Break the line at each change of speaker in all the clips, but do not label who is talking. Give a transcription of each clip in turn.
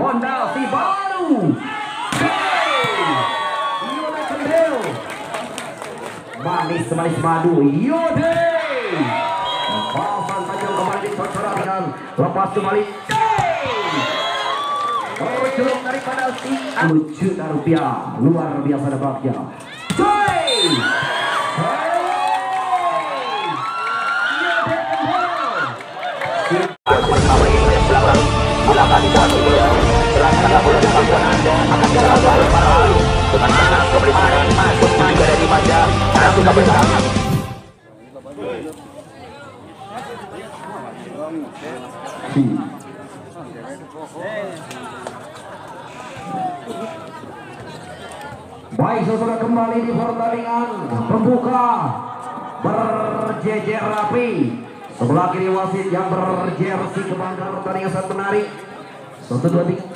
fondasi baru. Yode Kendil. Manis madu. Yode. Balasan tajam kembali dicocorakan. Lepas kembali. Juluk daripada si 10 juta rupiah. Luar biasa dapatnya. Baik, saudara, kembali di pertandingan pembuka berjejer rapi. Sebelah kiri wasit yang berjersey kebanggaan pertandingan sangat menarik. 1, 2, 3.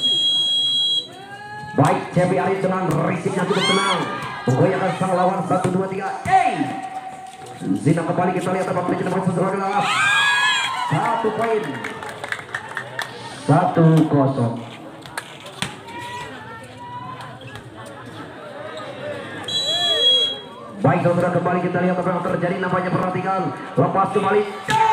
Baik, Cepi Arif dengan risipnya cukup tenang menggoyahkan sang lawan. 1, 2, 3. Zina kembali, kita lihat apa pelita nomor 11. 1 poin. 1-0. Baik, saudara, kembali kita lihat apa yang terjadi. Nampaknya perhatikan. Lepas kembali.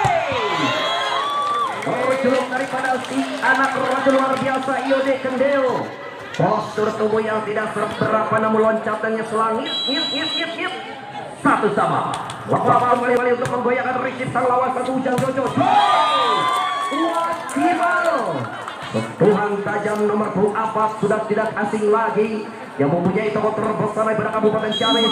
Juluk daripada si anak raja luar biasa Yode Kendil. Postur tubuh yang tidak seberapa namun loncatannya selangit. Ngit. 1 sama. Lepas kembali untuk menggoyahkan risip sang lawan. 1 Ujang Jojo. Wajimal. Sentuhan tajam nomor 4 sudah tidak asing lagi, yang mempunyai tokoh terbesar daripada Kabupaten Ciamis.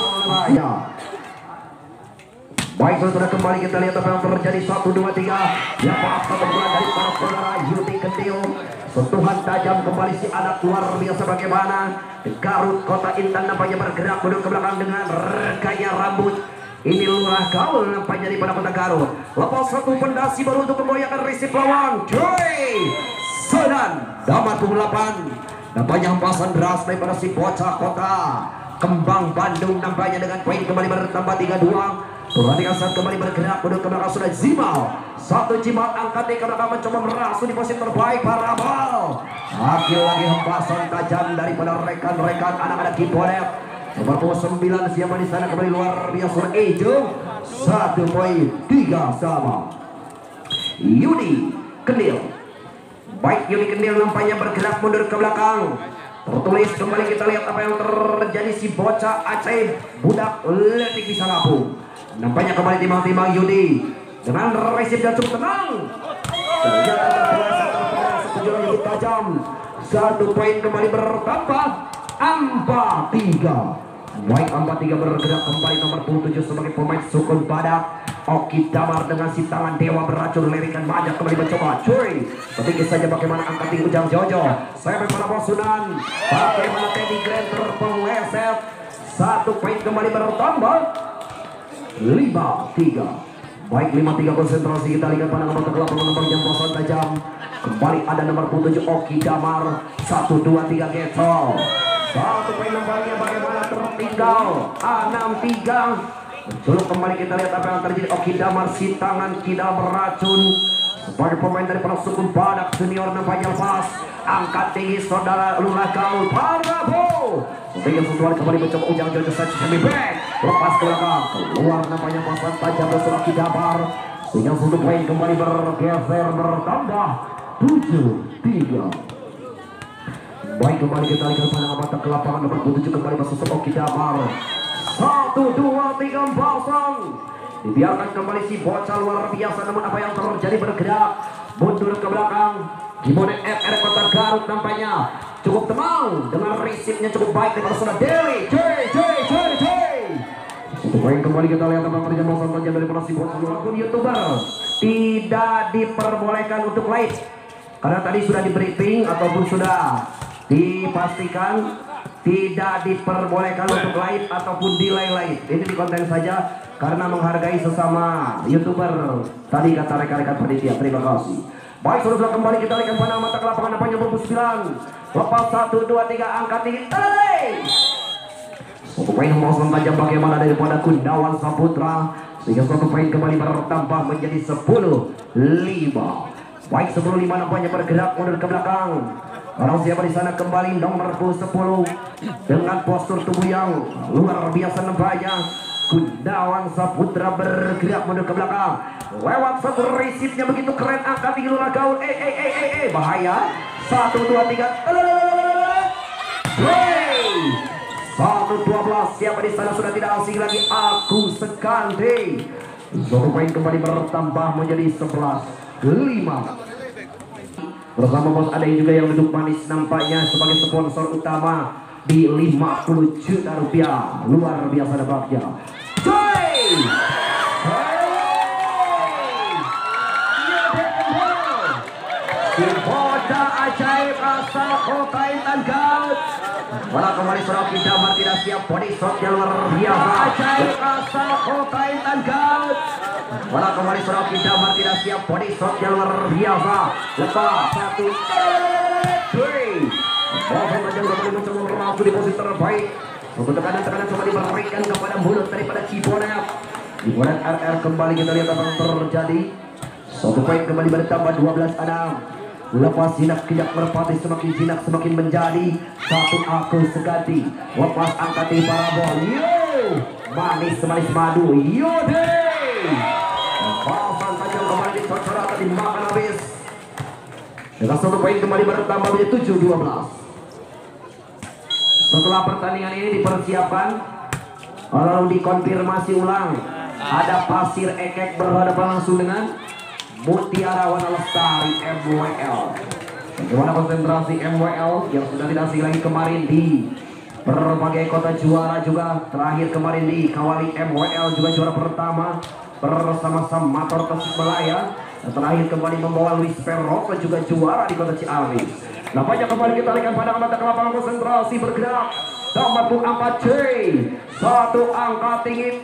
Baik, saudara, kembali kita lihat apa yang terjadi. 1, 2, 3. Yang paksa bergerak dari para saudara Yudi Kendil. Sentuhan tajam kembali si anak luar biasa bagaimana. Di Garut Kota Intan nampaknya bergerak mundur ke belakang dengan gaya rambut. Ini lurah gaul nampaknya daripada Kota Garut. Lepas 1 pendasi baru untuk memboyakan risip lawan. Sodan Damar 8. Nampaknya hempasan deras daripada si bocah Kota Kembang Bandung nampaknya dengan poin kembali bertambah 3-2. Perhatikan saat kembali bergerak mundur ke belakang sudah Zimal. 1 Jimat angkat ke belakang mencoba merasuk di posisi terbaik para bal. Lagi hempasan tajam daripada rekan-rekan anak-anak Kiponet. Nomor 9 siapa di sana kembali luar biasa Ejo. 1 poin, 3 sama. Yudi Kendil. Baik, Yudi Kendil nampaknya bergerak mundur ke belakang. Tertulis kembali kita lihat apa yang terjadi. Si bocah Aceh budak letik bisa lapung. Nampaknya kembali timbang-timbang Yudi dengan resip dan cukup tenang. Ternyata terpeleset yang tajam. 1 poin kembali bertambah 4-3. Baik, 4-3 bergerak kembali nomor 7 sebagai pemain sukun badak. Oki Damar dengan si tangan dewa beracun lirikan banyak kembali mencoba. Sedikit saja bagaimana angkat di Ujang Jojo. Saya pada Bosunan. Bagaimana Teddy Grand terpeleset. 1 poin kembali bertambah 5-3. Baik, 5-3 konsentrasi kita lihat pada nomor ke-8 nomor yang bosan tajam. Kembali ada nomor 7 Oki Damar. 1, 2, 3 getol. 1 poin nampaknya bagaimana tertinggal 6-3. Menculuk kembali kita lihat apa yang terjadi. Oki Damar si tangan tidak beracun sebagai pemain dari suku badak senior nampaknya lepas. Angkat tinggi saudara Lurah Gaul Parabo. Sehingga sesuai kembali mencoba Ujang Jojo saja semi back. Lepas ke belakang keluar nampaknya pasan tajam dari Oki Damar. Sehingga 1 poin kembali bergeser bertambah 7-3. Baik, kembali kita lihat pada mata ke lapangan nomor 7 kembali masuk Oki Damar. 1, 2, 3 pasang. Dibiarkan kembali si bocah luar biasa, namun apa yang terjadi bergerak mundur ke belakang. Gimana FR Kota Garut nampaknya cukup tenang dengan risipnya cukup baik dari saudara Dewi. Satu poin kembali kita lihat apa kerja pasang saja dari si bocah luar pun YouTuber tidak diperbolehkan untuk live karena tadi sudah di briefing ataupun sudah dipastikan tidak diperbolehkan untuk live ataupun delay live. Ini di konten saja karena menghargai sesama YouTuber. Tadi kata rekan-rekan panitia. Terima kasih. Baik, sudah kembali kita lihat pada mata ke lapangan apa yang 9. Lepas 1, 2, 3 angkat tinggi. Satu poin memasang tajam bagaimana daripada Kundawan Saputra. Sehingga 1 poin kembali bertambah menjadi 10-5. Baik, 10-5 nampaknya bergerak mundur ke belakang. Orang siapa di sana kembali nomor 10 dengan postur tubuh yang luar biasa nampaknya. Gunawan Saputra bergerak mundur ke belakang lewat satu resipnya begitu keren, angkat tinggi lula gaul. Bahaya. 1 2 3 1-12. Siapa di sana sudah tidak asing lagi, Aku Sekande. Satu poin kembali bertambah menjadi 11-5. Bersama bos ada juga yang duduk manis nampaknya sebagai sponsor utama di 50 juta rupiah. Luar biasa dapatnya. Si bocah ajaib asal kota Intan Gaut. Bola kembali Suraki Damar tidak siap, body shot yang luar biasa. Ajaib asal kota Intan Gaut. Bola kembali Suraki Damar tidak siap, body shot yang luar biasa. Lepas 1 Bosan saja kembali mencoba meraku di posisi terbaik. Untuk tekanan-tekanan coba diberikan kepada mulut daripada Cibonet. Cibonet RR kembali kita lihat apa yang terjadi. 1 poin kembali bertambah 12-6. Lepas jinak kejap merpati semakin jinak semakin menjadi 1 Aku Sekande. Lepas angkat di parabol. Manis madu. Deh. Bosan saja kembali dicocor atau dimakan habis. Dengan 1 poin kembali bertambah menjadi 7-12. Setelah pertandingan ini dipersiapkan, lalu dikonfirmasi ulang, ada Pasir Ekek berhadapan langsung dengan Mutiara Wana Lestari MWL. Bagaimana konsentrasi MWL yang sudah tidak asing lagi kemarin di berbagai kota juara juga, terakhir kemarin di Kawali MWL juga juara pertama bersama-sama Mator Tasikmalaya, dan terakhir kembali membawa Luis Perroco juga juara di kota Ciamis. Nampaknya kembali kita lihat pada mata ke lapangan konsentrasi bergerak. Nomor angka C, 1 angka tinggi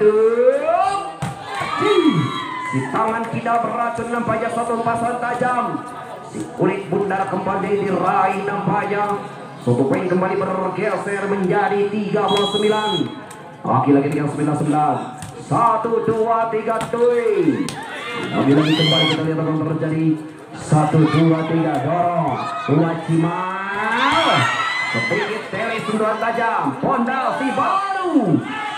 si tangan tidak beracun nampaknya 1 lempasan tajam. Si kulit bundar kembali diraih nampaknya. 1 poin kembali bergeser menjadi 39. Lagi-lagi dengan 99. 1 2 3 tuй. Lagi-lagi kembali kita lihat apa yang terjadi. 1 2 3 dorong Wacimal sedikit tele sundulan tajam, pondasi baru.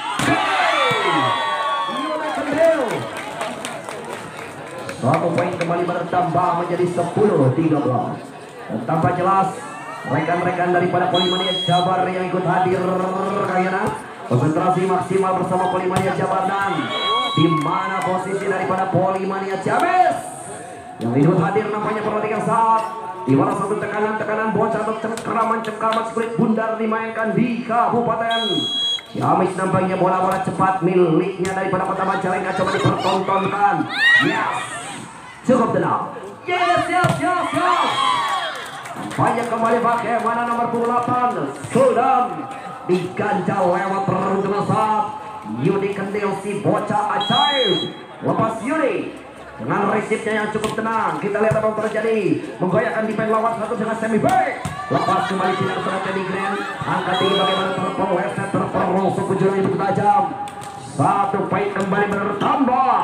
Satu poin kembali bertambah menjadi 10-13. Dan tanpa jelas rekan-rekan daripada Polimania Jabar yang ikut hadir kayaknya konsentrasi maksimal bersama Polimania Jabar. Dan di mana posisi daripada Polimania Ciamis yang ikut hadir nampaknya perhatikan saat di mana satu tekanan-tekanan bocah atau cengkraman kulit bundar dimainkan di Kabupaten Ciamis. Nampaknya bola-bola cepat miliknya daripada Kota Majalengka coba dipertontonkan. Yes, cukup tenang. Yes. Nampaknya kembali bagaimana nomor 28 sudah diganjal lewat peruntungan saat Yudi Kendil si bocah ajaib. Lepas Yudi dengan resipnya yang cukup tenang, kita lihat apa yang terjadi. Menggoyahkan defense lawan satu dengan semi back. Lepas kembali tidak sudah jadi grand. Angkat tinggi bagaimana terpeleset terperosok kejuran itu tajam. 1 poin kembali bertambah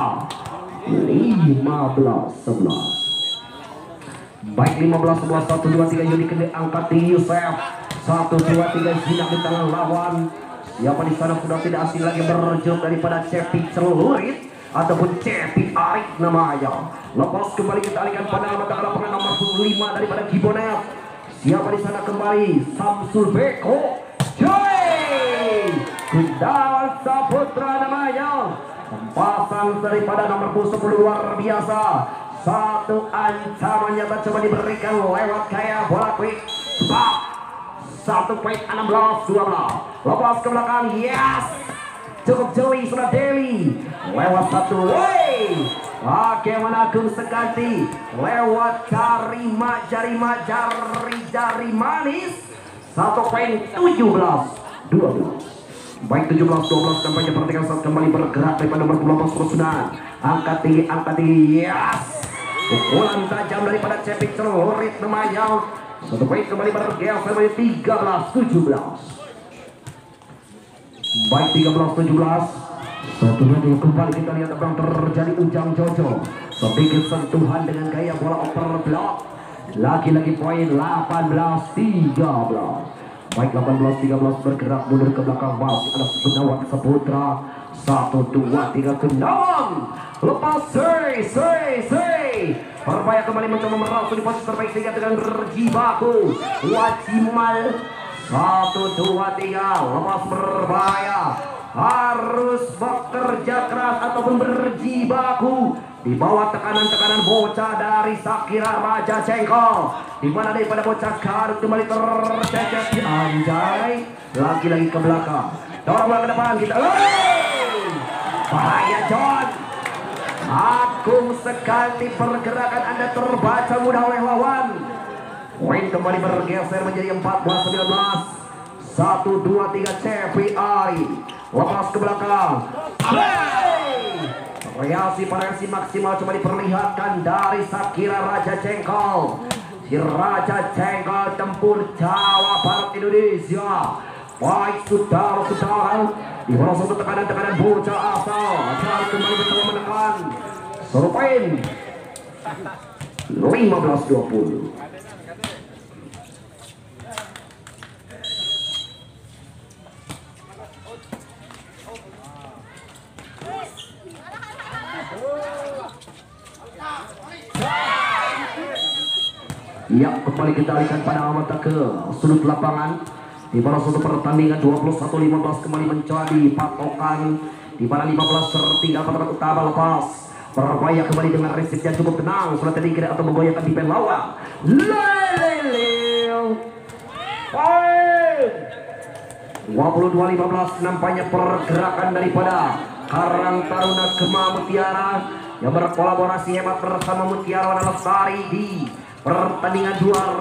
15-11. Baik 15-11. 1 2 3 Yudi Kendil angkat tinggi Yusef. 1 2 3 jinak di tangan lawan. Siapa di sana sudah tidak asing lagi berjuk daripada Cepi Celurit ataupun Cepi Arik namanya. Lepas kembali kita alihkan pada mata lapangan nomor 5 daripada Gibonet. Siapa di sana kembali Samsul Beko. Gunawan Saputra namanya. Tempasan daripada nomor 10 luar biasa. 1 ancaman nyata coba diberikan lewat gaya bola quick. 1 poin 16-12. Lepas ke belakang. Yes, cukup jeli sudah Deli lewat 1 way. Bagaimana Agung Sekande lewat jari manis. 1 poin 17-12. Baik 17-12 tampaknya perhatikan saat kembali bergerak daripada nomor 18 sudah angkat tinggi. Yes, pukulan tajam daripada Cepi Celurit namanya. 1 poin kembali bergeser menjadi 13-17. Baik 13-17. Satu lagi kembali kita lihat apa yang terjadi. Ujang Jojo sedikit sentuhan dengan gaya bola over block. Lagi-lagi poin 18-13. Baik, 18-13 bergerak mundur ke belakang. Masih ada Gunawan Saputra. 1, 2, 3 Gunawan. Lepas say. Persebaya kembali mencoba merasuk di posisi terbaik sehingga dengan berjibaku. Wacimal. 1, 2, 3. Lepas Persebaya harus bekerja keras ataupun berjibaku di bawah tekanan-tekanan bocah dari Sakira Raja Cengkol, di mana daripada bocah Garut kembali tercecet di anjay, lagi-lagi ke belakang, dorong bola ke depan kita. Bahaya John, agung sekali pergerakan Anda, terbaca mudah oleh lawan. Poin kembali bergeser menjadi 14-19. 1, 2, 3 CPI lepas ke belakang. Variasi maksimal coba diperlihatkan dari Sakira Raja Cengkol. Si Raja Cengkol tempur Jawa Barat Indonesia. Baik, sudah di bawah satu tekanan bocah asal dan kembali mencoba menekan. Serupain 15-20. Ya, kembali kita alihkan pada mata ke sudut lapangan. Di mana sudut pertandingan 21-15 kembali menjadi patokan. Di mana 15 tertinggal pada utama lepas. Persebaya kembali dengan resip yang cukup tenang. Sudah tertinggal atau memgoyahkan di lawan. 22-15 nampaknya pergerakan daripada Karang Taruna Gema Mutiara yang berkolaborasi hebat bersama Mutiara Wana Lestari di pertandingan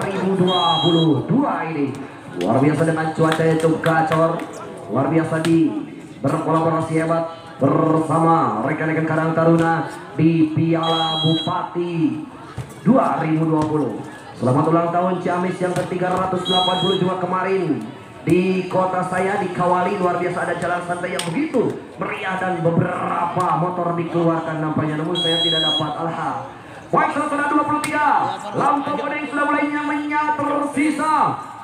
2022 ini. Luar biasa dengan cuaca yang cukup gacor. Luar biasa di berkolaborasi hebat bersama rekan-rekan Karang Taruna di Piala Bupati 2020. Selamat ulang tahun Ciamis yang ke-380 juga kemarin di kota saya dikawali. Luar biasa ada jalan santai yang begitu meriah dan beberapa motor dikeluarkan nampaknya, namun saya tidak dapat alha. Baik, sudah 23. Lampu kuning sudah mulai nyamanya tersisa.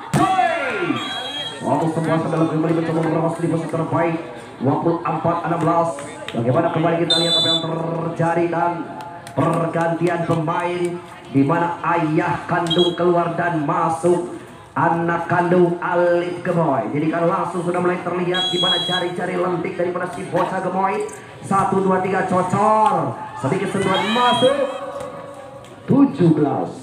Waktu semua dalam kembali mencoba merawat di posisi terbaik 24-16. Bagaimana kembali kita lihat apa yang terjadi dan pergantian pemain, di mana ayah kandung keluar dan masuk anak kandung Alif Gemoy. Jadi kan langsung sudah mulai terlihat di mana jari-jari lentik daripada si bocah Gemoy. 1, 2, 3 cocor. Sedikit sentuhan masuk. 17-24.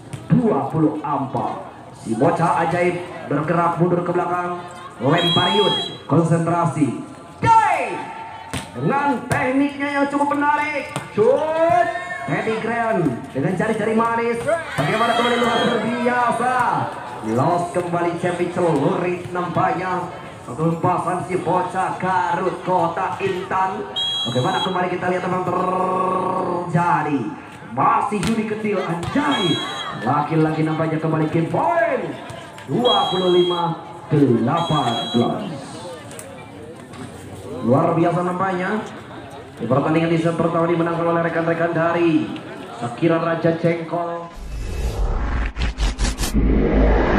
Si bocah ajaib bergerak mundur ke belakang. Lempariun, konsentrasi. Dengan tekniknya yang cukup menarik. Shoot. Teddy Grand dengan jari-jari manis. Bagaimana kembali luar biasa. Los kembali Cepi celurit nampaknya. Satu lempasan si bocah Garut Kota Intan. Bagaimana kembali kita lihat apa yang terjadi. Masih Yudi kecil anjay. Laki-laki nampaknya kembali game point 25-18. Luar biasa nampaknya. Di pertandingan di set pertama dimenangkan oleh rekan-rekan dari Sakira Raja Cengkol.